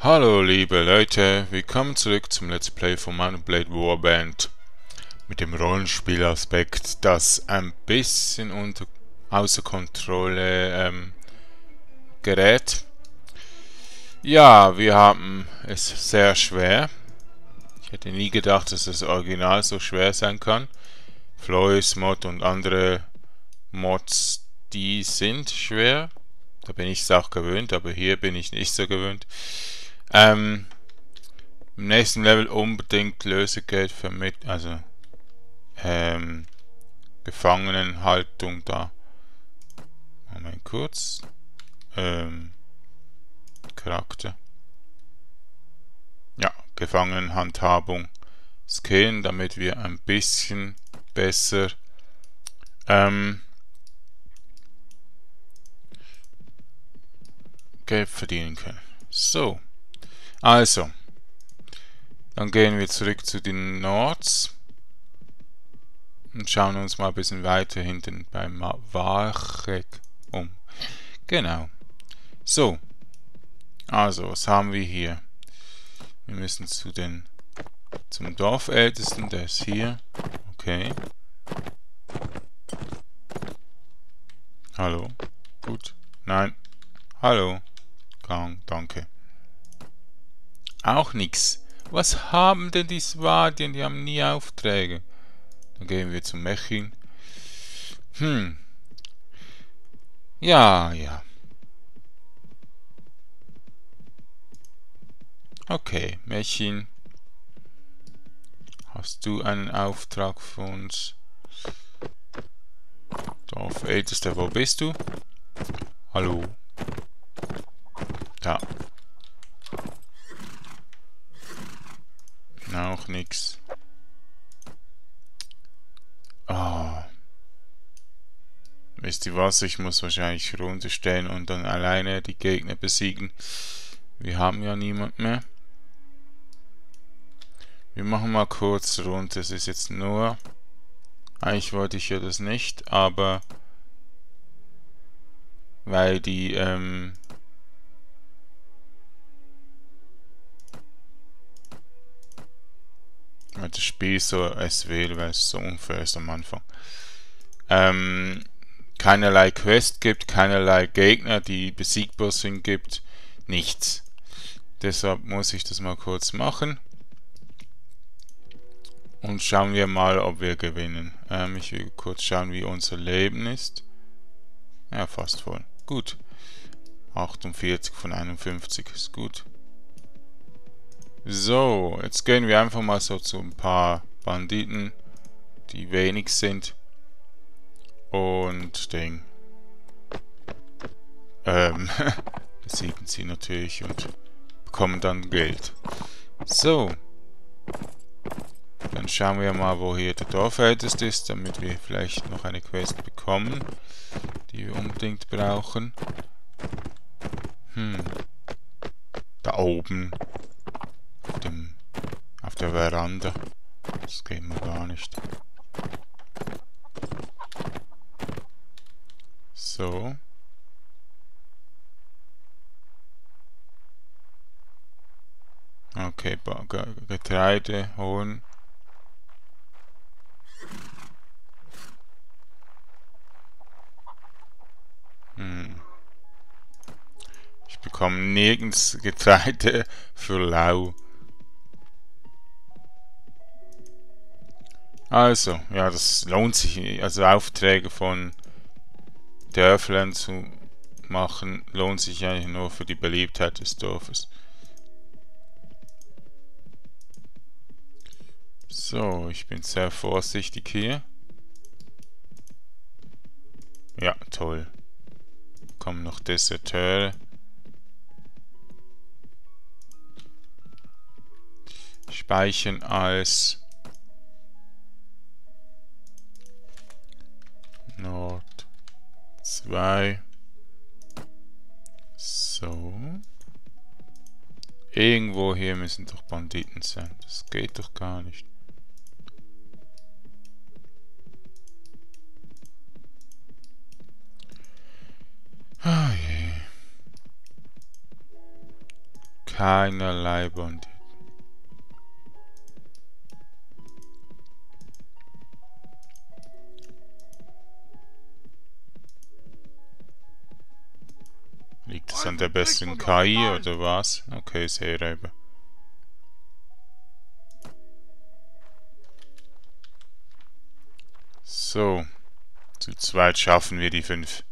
Hallo liebe Leute, willkommen zurück zum Let's Play von Mount and Blade Warband mit dem Rollenspielaspekt, das ein bisschen außer Kontrolle gerät. Ja, wir haben es sehr schwer. Ich hätte nie gedacht, dass das Original so schwer sein kann. Flois Mod und andere Mods, die sind schwer. Da bin ich es auch gewöhnt, aber hier bin ich nicht so gewöhnt. Im nächsten Level unbedingt Lösegeld vermitteln, also Gefangenenhaltung da. Moment kurz. Charakter. Ja, Gefangenenhandhabung skillen, damit wir ein bisschen besser Geld verdienen können. So, also, dann gehen wir zurück zu den Nords und schauen uns mal ein bisschen weiter hinten beim Warcheck um. Genau. So, also, was haben wir hier? Wir müssen zum Dorfältesten, der ist hier. Okay. Hallo. Gut. Nein. Hallo. Danke. Auch nix. Was haben denn die Swadien? Die haben nie Aufträge. Dann gehen wir zum Mechin. Ja. Okay, Mechin. Hast du einen Auftrag für uns? Dorfältester, wo bist du? Hallo. Da. Auch nix. Wisst ihr was? Ich muss wahrscheinlich runterstellen und dann alleine die Gegner besiegen. Wir haben ja niemand mehr. Wir machen mal kurz runter. Es ist jetzt nur... Eigentlich wollte ich ja das nicht, aber... Weil die, weil das Spiel so es will, weil es so unfair ist am Anfang. Keinerlei Quest gibt, keinerlei Gegner, die besiegbar sind, gibt nichts. Deshalb muss ich das mal kurz machen. Und schauen wir mal, ob wir gewinnen. Ich will kurz schauen, wie unser Leben ist. Ja, fast voll. Gut. 48 von 51 ist gut. So, jetzt gehen wir einfach mal so zu ein paar Banditen, die wenig sind. Und besiegen sie natürlich und bekommen dann Geld. So. Dann schauen wir mal, wo hier der Dorfälteste ist, damit wir vielleicht noch eine Quest bekommen, die wir unbedingt brauchen. Da oben. Auf der Veranda. Das geht mir gar nicht. So. Okay, Getreide holen. Ich bekomme nirgends Getreide für lau. Also, ja, das lohnt sich. Also Aufträge von Dörflern zu machen, lohnt sich eigentlich nur für die Beliebtheit des Dorfes. So, ich bin sehr vorsichtig hier. Ja, toll. Kommen noch Deserteure. Speichern als Nord 2. So. Irgendwo hier müssen doch Banditen sein. Das geht doch gar nicht. keinerlei Banditen. Liegt es an der besseren KI oder was? Okay, Seeräuber. So. Zu zweit schaffen wir die 5.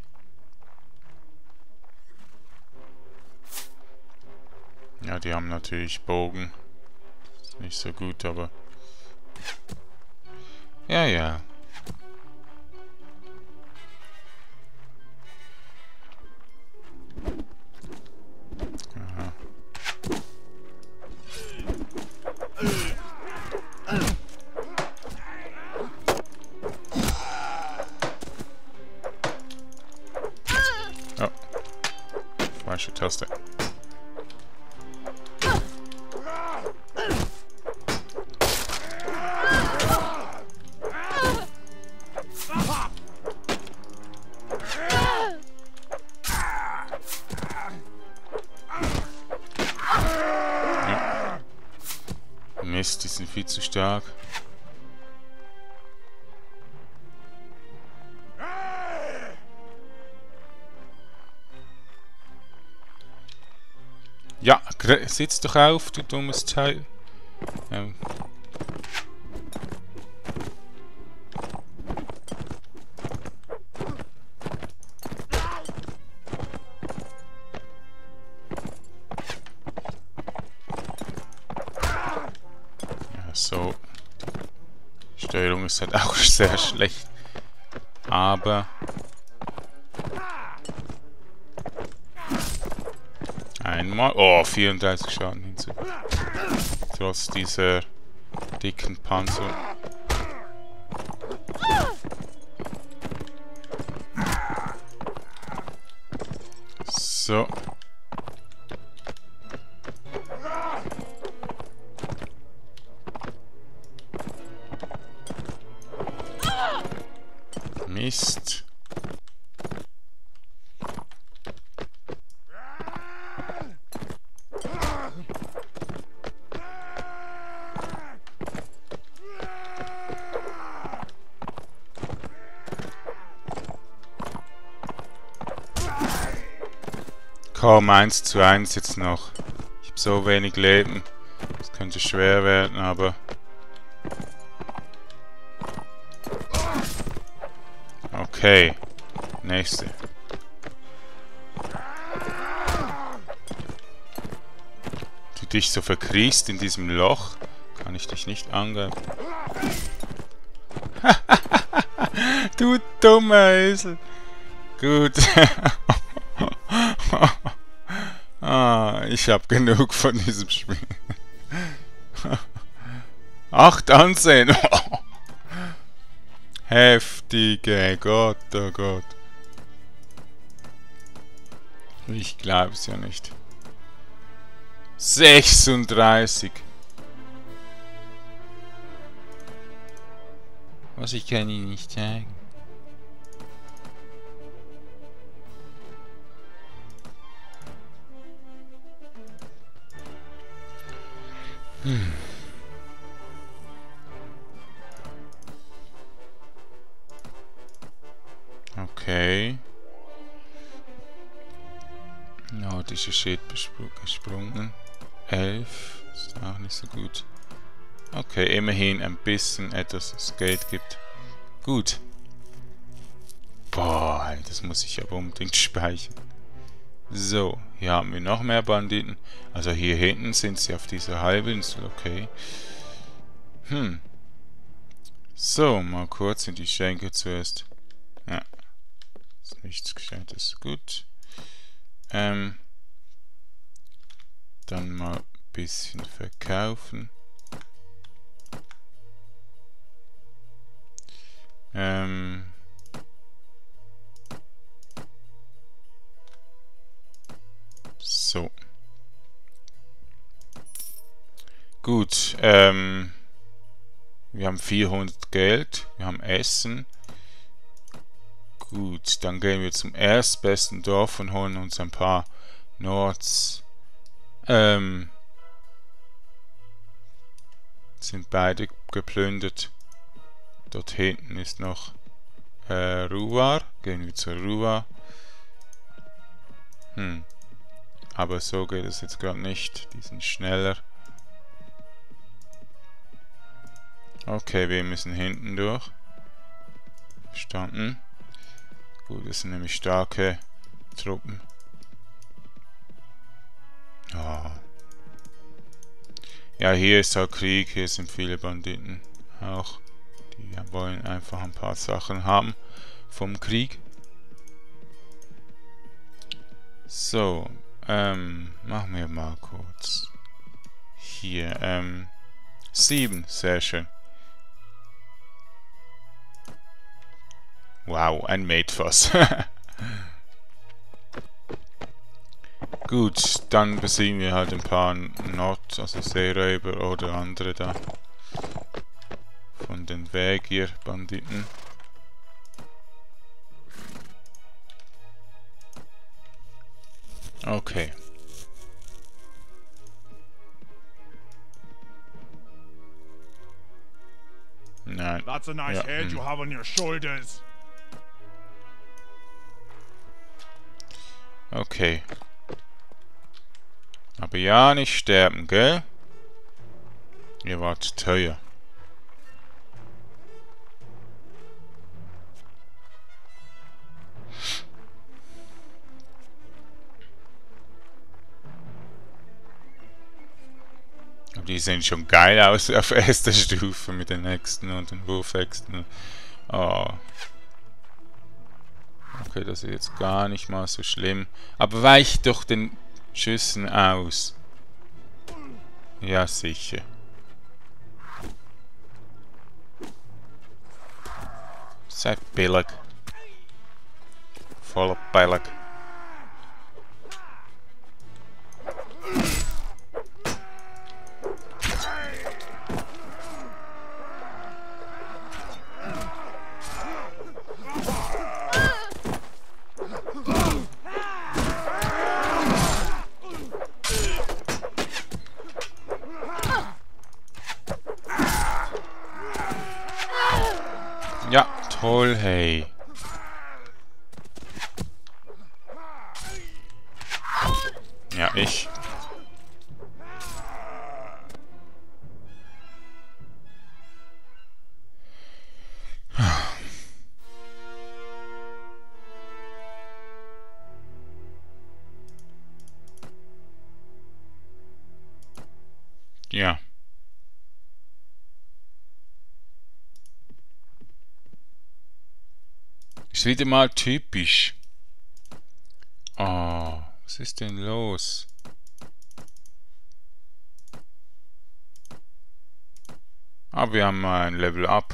Ja, die haben natürlich Bogen. Ist nicht so gut, aber... Ja, ja. Aha. Oh. Falsche Taste. Mist, die sind viel zu stark. Ja, sitz doch auf, du dummes Teil. Ja. So. Die Steuerung ist halt auch sehr schlecht. Aber... Einmal... Oh, 34 Schaden hinzu. Trotz dieser dicken Panzer. So. Mist. Kaum 1:1 jetzt noch. Ich habe so wenig Leben. Das könnte schwer werden, aber... Okay. Nächste. Du dich so verkriechst in diesem Loch, kann ich dich nicht angreifen. Du dummer Esel. Gut. Ich hab genug von diesem Spiel. 8 Ansehen. Heftige, Gott, oh Gott. Ich glaub's ja nicht. 36. Was, ich kann Ihnen nicht zeigen. Okay. Nordische Schild gesprungen. 11. Ist auch nicht so gut. Okay, immerhin ein bisschen etwas, das Geld gibt. Gut. Boah, das muss ich aber unbedingt speichern. So, hier haben wir noch mehr Banditen. Also hier hinten sind sie auf dieser Halbinsel, okay. So, mal kurz in die Schenke zuerst. Ja. Ist nichts Gescheites. Gut. Dann mal ein bisschen verkaufen. So. Gut, wir haben 400 Geld, wir haben Essen. Gut, dann gehen wir zum erstbesten Dorf und holen uns ein paar Nords. Sind beide geplündert. Dort hinten ist noch Ruvar. Gehen wir zur Ruvar. Aber so geht es jetzt gerade nicht. Die sind schneller. Okay, wir müssen hinten durch. Verstanden. Gut, das sind nämlich starke Truppen. Oh. Ja, hier ist halt Krieg, hier sind viele Banditen auch. Die wollen einfach ein paar Sachen haben vom Krieg. So, machen wir mal kurz. Hier, 7, sehr schön. Wow, ein Maidfass. Gut, dann besiegen wir halt ein paar also Seeräuber oder andere da. Von den Wägier-Banditen. Okay. Nein. That's a nice head you have on your shoulders. Okay. Aber ja, nicht sterben, gell? Ihr wart teuer. Aber die sehen schon geil aus auf erster Stufe mit den Äxten und den Wurfäxten. Oh. Okay, das ist jetzt gar nicht mal so schlimm. Aber weicht doch den Schüssen aus. Ja, sicher. Seid billig. Voller billig. Ja, toll, hey. Ja, ich. Ja. Ist wieder mal typisch. Oh, was ist denn los? Ah, wir haben mal ein Level Up.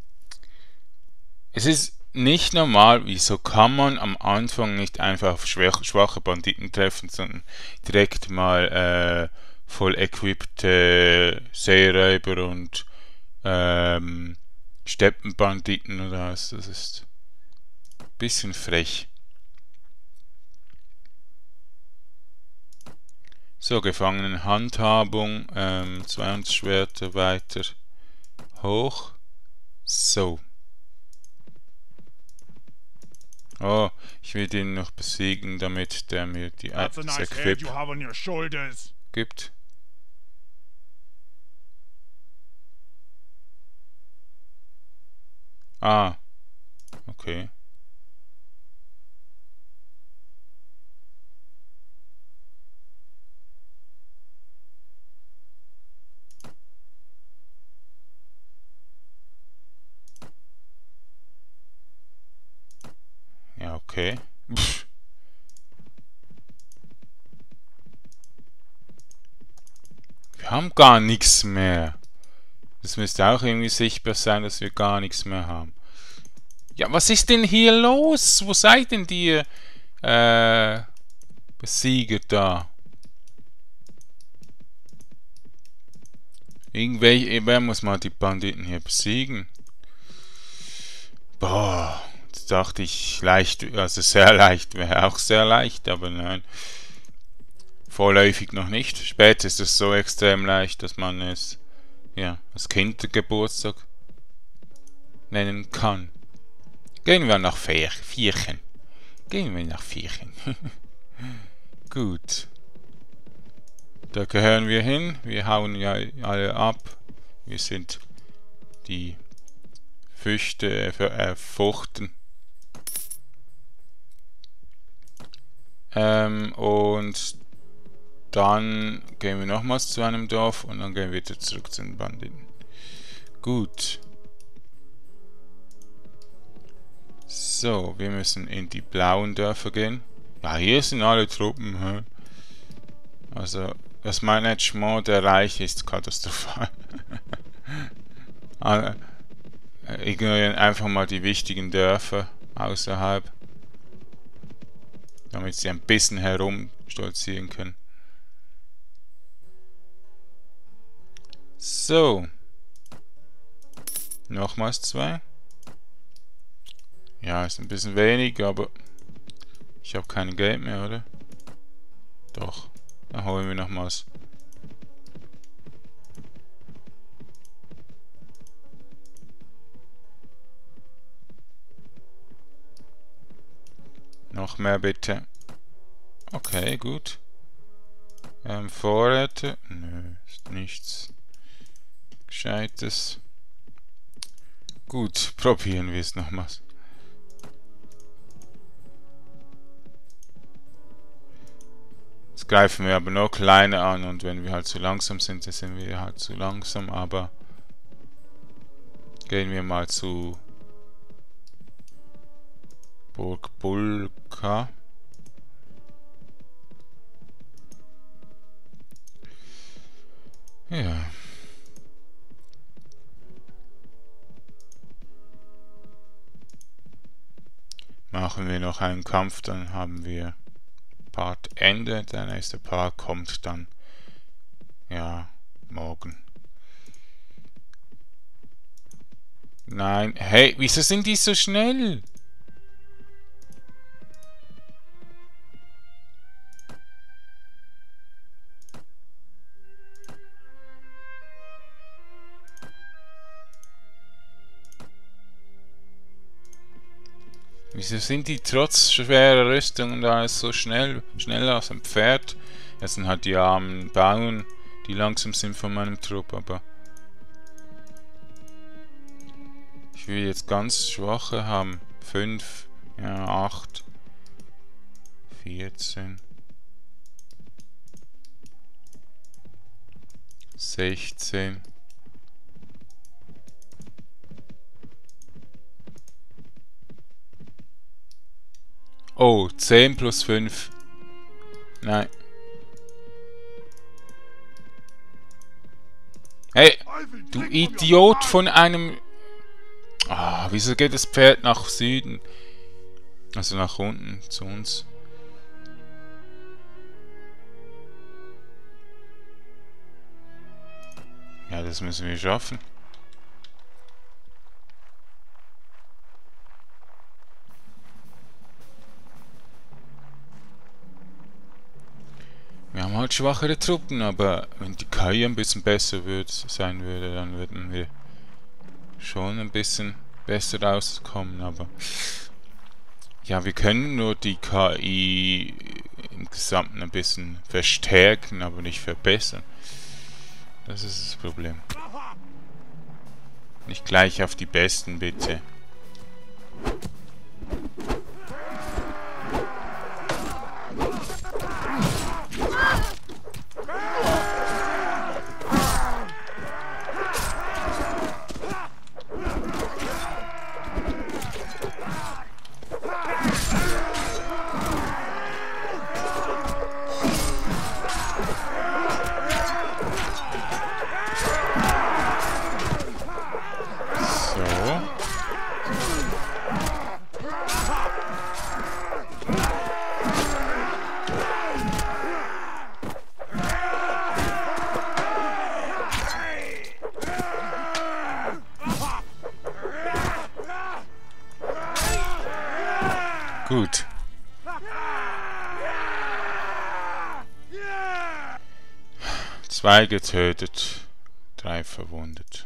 Es ist nicht normal, wieso kann man am Anfang nicht einfach auf schwache Banditen treffen, sondern direkt mal voll equippte Seeräuber und Steppenbanditen oder was. Das ist ein bisschen frech. So, Gefangenenhandhabung, 200 Schwerter weiter hoch. So. Oh, ich will den noch besiegen, damit der mir die Equip gibt. Ah, okay. Ja, okay. Pff. Wir haben gar nichts mehr. Das müsste auch irgendwie sichtbar sein, dass wir gar nichts mehr haben. Ja, was ist denn hier los? Wo seid denn die Besieger da? Wer muss mal die Banditen hier besiegen? Boah, jetzt dachte ich leicht, also sehr leicht wäre auch sehr leicht, aber nein. Vorläufig noch nicht. Später ist es so extrem leicht, dass man es als Kindergeburtstag nennen kann. Gehen wir nach Vierchen. Gehen wir nach Vierchen. Gut. Da gehören wir hin. Wir hauen ja alle ab. Wir sind die Fuchten. Und dann gehen wir nochmals zu einem Dorf und dann gehen wir wieder zurück zu den Banditen. Gut. So, wir müssen in die blauen Dörfer gehen. Ja, hier sind alle Truppen. Hä? Also, das Management der Reiche ist katastrophal. Ignorieren einfach mal die wichtigen Dörfer außerhalb, damit sie ein bisschen herumstolzieren können. So. Nochmals 2. Ja, ist ein bisschen wenig, aber ich habe kein Geld mehr, oder? Doch. Dann holen wir nochmals. Noch mehr bitte. Okay, gut. Vorräte? Nö, ist nichts Gescheites. Gut, probieren wir es nochmals. Jetzt greifen wir aber noch kleiner an und wenn wir halt zu langsam sind, dann sind wir halt zu langsam, aber gehen wir mal zu Burg Bulka. Ja. Machen wir noch einen Kampf, dann haben wir Part Ende. Der nächste Part kommt dann, ja, morgen. Nein, hey, wieso sind die so schnell? Wieso sind die trotz schwerer Rüstung da so schneller als ein Pferd? Das sind halt die armen Bauern, die langsam sind von meinem Trupp, aber ich will jetzt ganz schwache haben. 5, ja, 8, 14, 16. Oh, 10 plus 5. Nein. Hey, du Idiot von einem... Ah, wieso geht das Pferd nach Süden? Also nach unten, zu uns. Ja, das müssen wir schaffen. Wir haben halt schwachere Truppen, aber wenn die KI ein bisschen besser sein würde, dann würden wir schon ein bisschen besser rauskommen, aber ja, wir können nur die KI im Gesamten ein bisschen verstärken, aber nicht verbessern. Das ist das Problem. Nicht gleich auf die Besten, bitte. Gut. 2 getötet, 3 verwundet.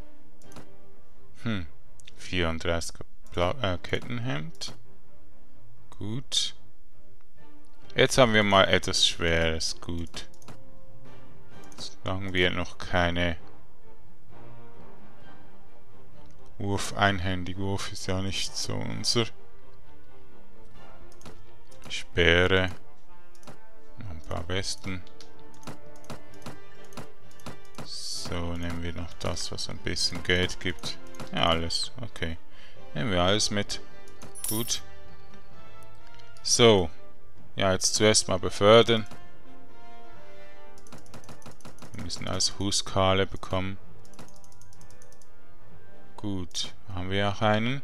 34 Kettenhemd. Gut. Jetzt haben wir mal etwas Schweres. Gut. Solange wir noch keine Einhändig-Wurf ist ja nicht so unser. Speere. Noch ein paar Westen. So, nehmen wir noch das, was ein bisschen Geld gibt. Ja, alles. Okay. Nehmen wir alles mit. Gut. So. Ja, jetzt zuerst mal befördern. Wir müssen alles Huskarle bekommen. Gut. Haben wir auch einen.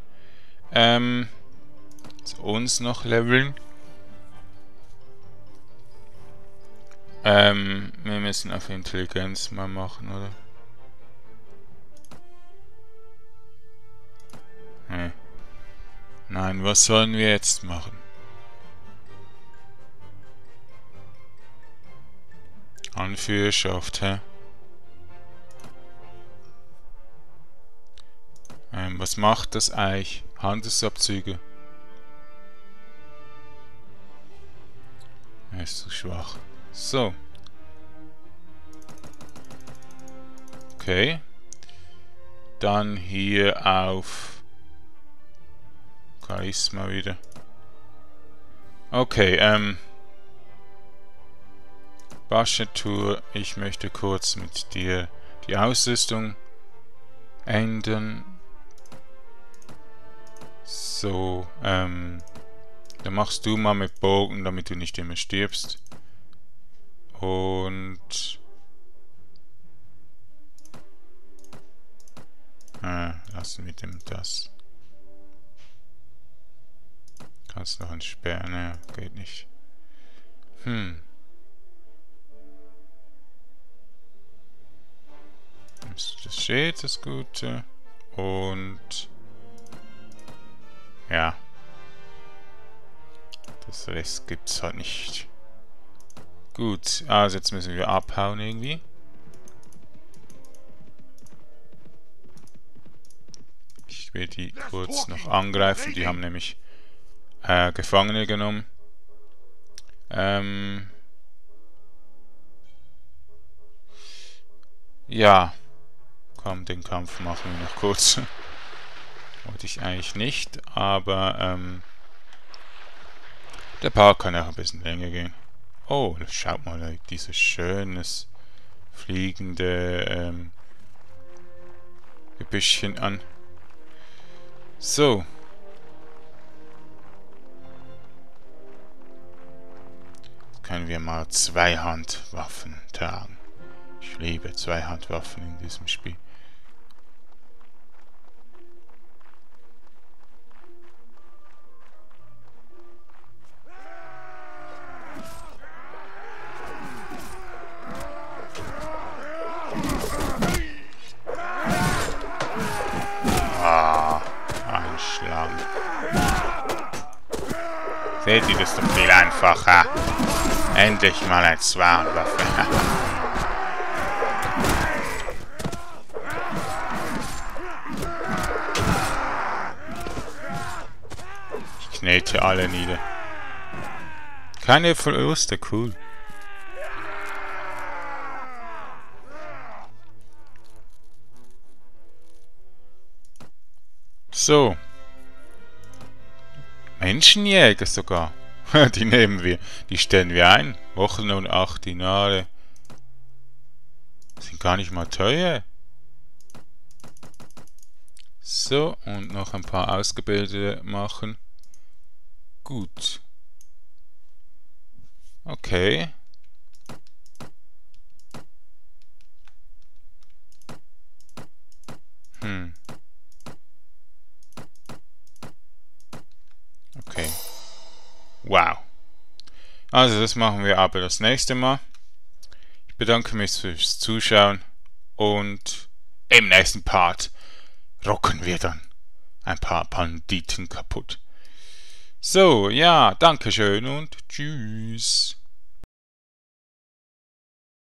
Uns noch leveln. Wir müssen auf Intelligenz mal machen, oder? Nein, was sollen wir jetzt machen? Anführerschaft, hä? Was macht das eigentlich? Handelsabzüge. Er ist zu schwach. So. Okay. Dann hier auf Charisma wieder. Okay, Baschatur, ich möchte kurz mit dir die Ausrüstung ändern. So, dann machst du mal mit Bogen, damit du nicht immer stirbst. Und lassen wir dem das. Kannst noch ein Speer? Ne, geht nicht. Das steht, das Gute. Und ja. Das Rest gibt's halt nicht. Gut, also jetzt müssen wir abhauen irgendwie. Ich will die kurz noch angreifen. Die haben nämlich Gefangene genommen. Ja. Komm, den Kampf machen wir noch kurz. Wollte ich eigentlich nicht, aber der Park kann auch ein bisschen länger gehen. Oh, schaut mal dieses schönes fliegende Gebüschchen an. So. Jetzt können wir mal Zweihandwaffen tragen. Ich liebe Zweihandwaffen in diesem Spiel. Ein Schlamm. Seht ihr, das ist doch viel einfacher. Endlich mal eine Zweihandwaffe. Ich knete alle nieder. Keine Verluste, cool. So. Menschenjäger sogar. Die nehmen wir. Die stellen wir ein. Wochen und 8 Dinare. Sind gar nicht mal teuer. So, und noch ein paar Ausgebildete machen. Gut. Okay. Okay. Wow. Also das machen wir aber das nächste Mal. Ich bedanke mich fürs Zuschauen und im nächsten Part rocken wir dann ein paar Banditen kaputt. So, ja, danke schön und tschüss.